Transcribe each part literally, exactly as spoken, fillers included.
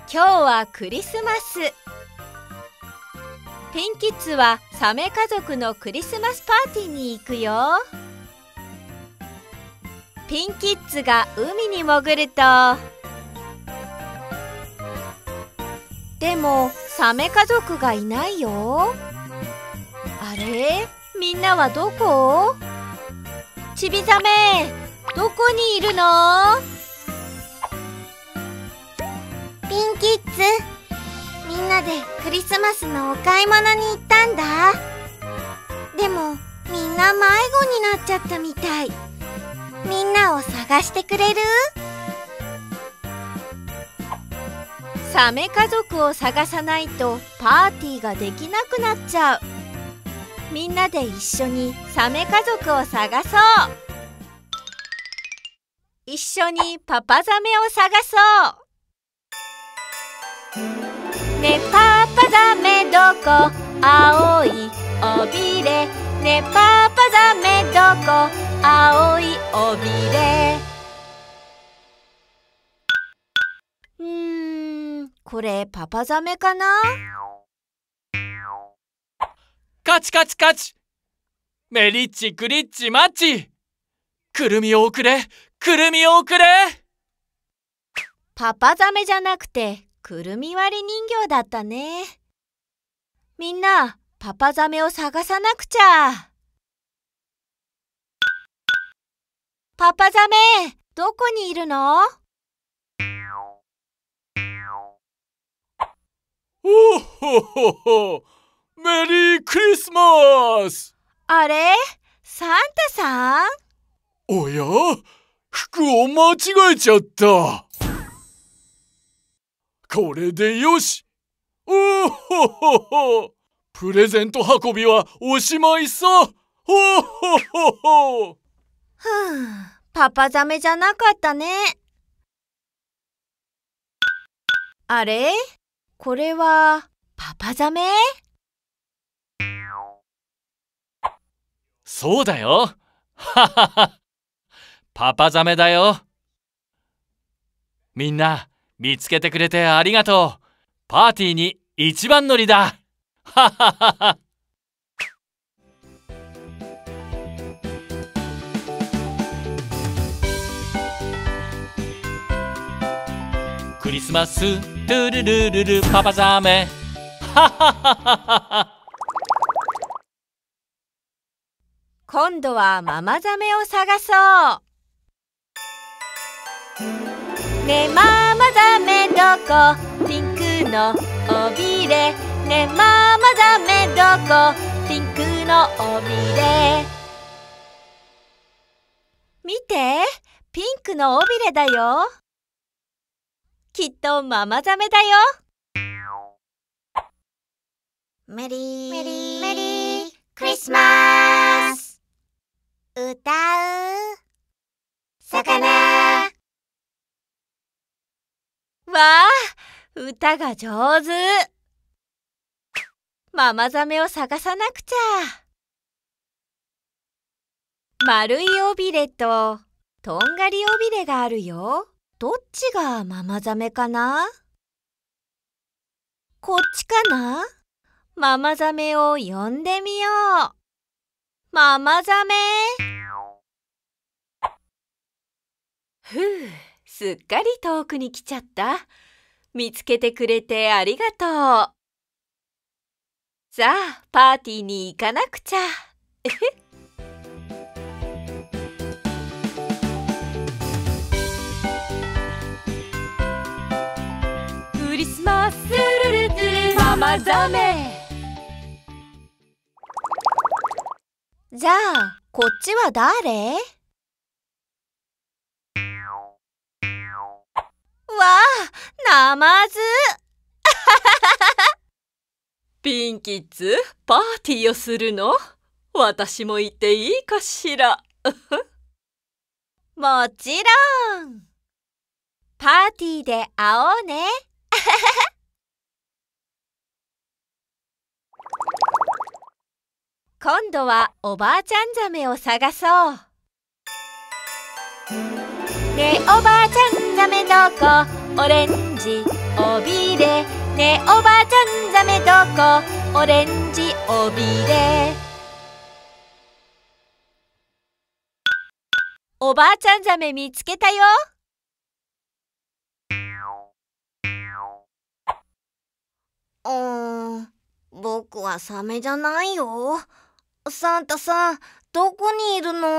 今日はクリスマス。ピンキッズはサメ家族のクリスマスパーティーに行くよ。ピンキッズが海に潜ると、でもサメ家族がいないよ。あれ、みんなはどこ？ちびザメ、どこにいるの？ ピンキッズ、みんなでクリスマスのお買い物に行ったんだ。でもみんな迷子になっちゃったみたい。みんなを探してくれる？ サメ家族を探さないとパーティーができなくなっちゃう。みんなで一緒にサメ家族を探そう。一緒にパパザメを探そう。ねパパザメどこ？青い尾びれ。ねパパザメどこ？青い尾びれ。うーん、これパパザメかな？ カチカチカチ。メリッチクリッチマッチ。くるみをくれ、くるみをくれ。 パパザメじゃなくてくるみ割り人形だったね。みんなパパザメを探さなくちゃ。パパザメ、どこにいるの？ おほほほ、メリークリスマス。 あれ、サンタさん？ おや、服を間違えちゃった。これでよし。おほほほ、プレゼント運びはおしまいさ。ほほほほ。 ふう、パパザメじゃなかったね。あれ？これはパパザメ？ そうだよ。ははは。パパザメだよ。みんな見つけてくれてありがとう。パーティーに一番乗りだ。はははは。クリスマストゥルルルルパパザメ。ははははは。 今度はママザメを探そう。ねママザメどこ？ピンクの尾びれ。ねママザメどこ？ピンクの尾びれ。見て、ピンクの尾びれだよ。きっとママザメだよ。 メリーメリーメリークリスマス。歌う魚。 わあ、歌が上手。ママザメを探さなくちゃ。丸い尾びれととんがり尾びれがあるよ。どっちがママザメかな？こっちかな？ママザメを呼んでみよう。ママザメ。ふう、すっかり遠くに来ちゃった。見つけてくれてありがとう。さあ、パーティーに行かなくちゃ。クリスマスルルルルママザメ。じゃあ、こっちは誰？わあ、ナマズ。ピンキッズ、パーティーをするの？私も行っていいかしら？もちろん。パーティーで会おうね。今度はおばあちゃんザメを探そう。ねえおばあちゃんザメどこ？オレンジ尾びれ。ねえおばあちゃんザメどこ？オレンジ尾びれ。おばあちゃんザメ見つけたよ。 うーん、僕はサメじゃないよ。サンタさん、どこにいるの？ふ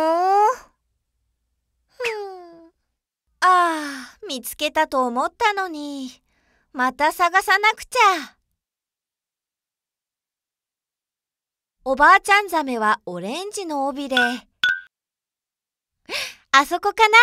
ん。 ああ、見つけたと思ったのに。また探さなくちゃ。おばあちゃんザメはオレンジの尾びれ。あそこかな？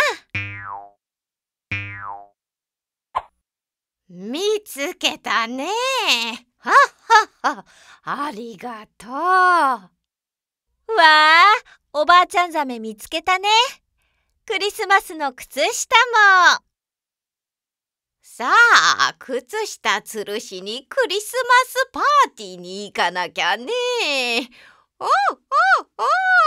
見つけたね。 はっはっは、ありがとう。わあ、おばあちゃんザメ見つけたね。クリスマスの靴下も。 さあ、靴下吊るしにクリスマスパーティーに行かなきゃね。おうおうお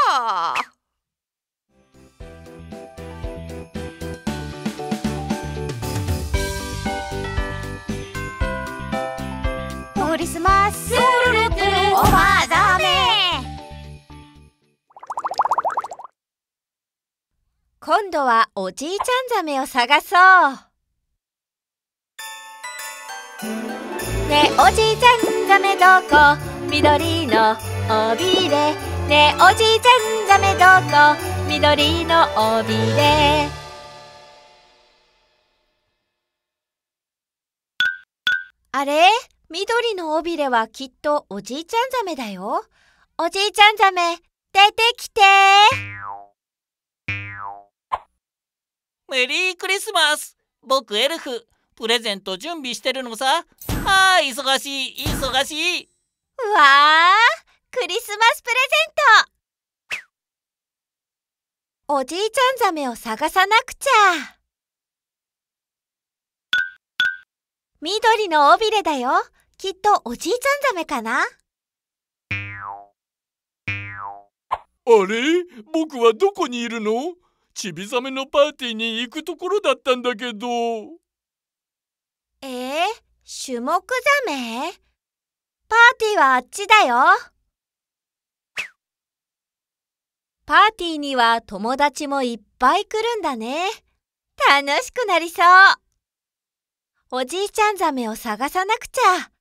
う。クリスマスおばあザメ。 今度はおじいちゃんザメを探そう。ねえおじいちゃんザメどこ？緑の尾びれ。ねえおじいちゃんザメどこ？緑の尾びれ。あれ？緑の尾びれはきっとおじいちゃんザメだよ。おじいちゃんザメ、出てきて。 メリークリスマス。僕エルフ、プレゼント準備してるのさ。あー、忙しい忙しい。 うわあ、クリスマスプレゼント。おじいちゃんザメを探さなくちゃ。緑の尾びれだよ。きっとおじいちゃんザメかな。 あれ？僕はどこにいるの？ちびザメのパーティーに行くところだったんだけど。 えー、シュモクザメ？パーティーはあっちだよ。パーティーには友達もいっぱい来るんだね。楽しくなりそう。おじいちゃんザメを探さなくちゃ。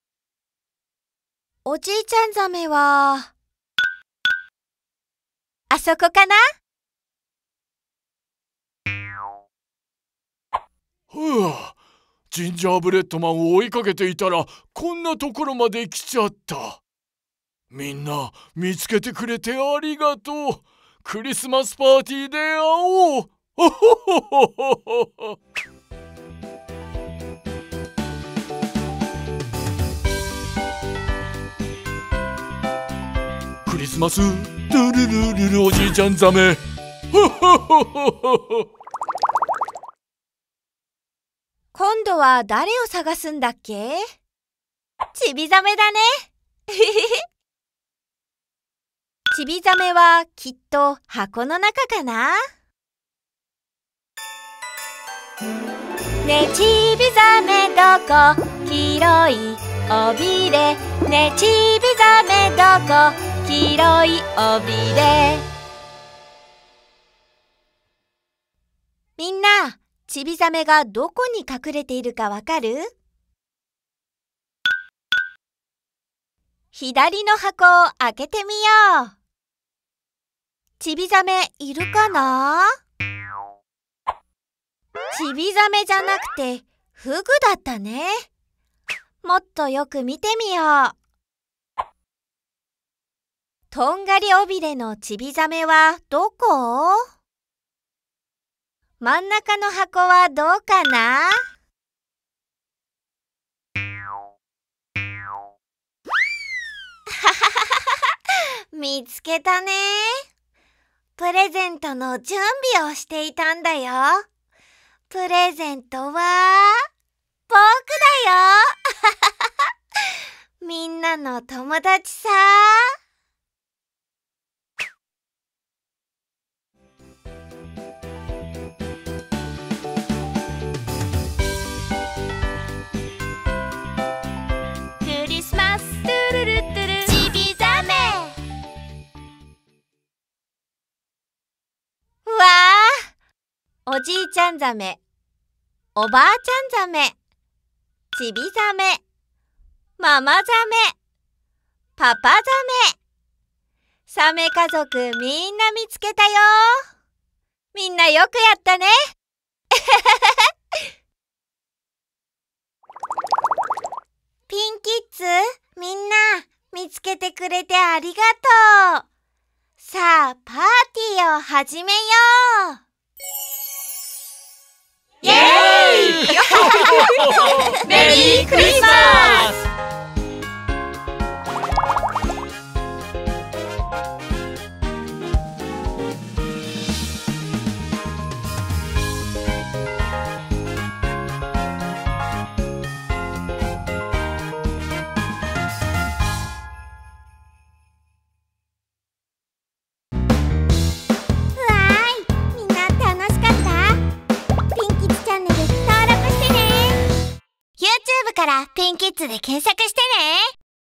おじいちゃんザメは、あそこかな？ ふあ、ジンジャーブレッドマンを追いかけていたらこんなところまで来ちゃった。みんな見つけてくれてありがとう。クリスマスパーティーで会おう。ほほほほほほ。クリスマスルルルルルおじいちゃんザメ。ほほほほほほ。 今度は誰を探すんだっけ？ちびザメだね。ちびザメはきっと箱の中かな。ねえちびザメどこ？黄色い尾びれ。ねえちびザメどこ？黄色い尾びれ。みんな、ちびザメがどこに隠れているかわかる？左の箱を開けてみよう。ちびザメいるかな？ちびザメじゃなくてフグだったね。もっとよく見てみよう。とんがり尾びれのちびザメはどこ？真ん中の箱はどうかな？ 見つけたね。プレゼントの準備をしていたんだよ。プレゼントは僕だよ。みんなの友達さ。 るるってる。 ちびざめ。 うわあ、おじいちゃんザメ、おばあちゃんザメ、ちびザメ、ママザメ、パパザメ。サメ家族みんな見つけたよ。みんなよくやったね。 ピンキッズ、みんな見つけてくれてありがとう。さあ、パーティーを始めよう。 イエーイメリークリスマス。 YouTube からピンキッズで検索してね。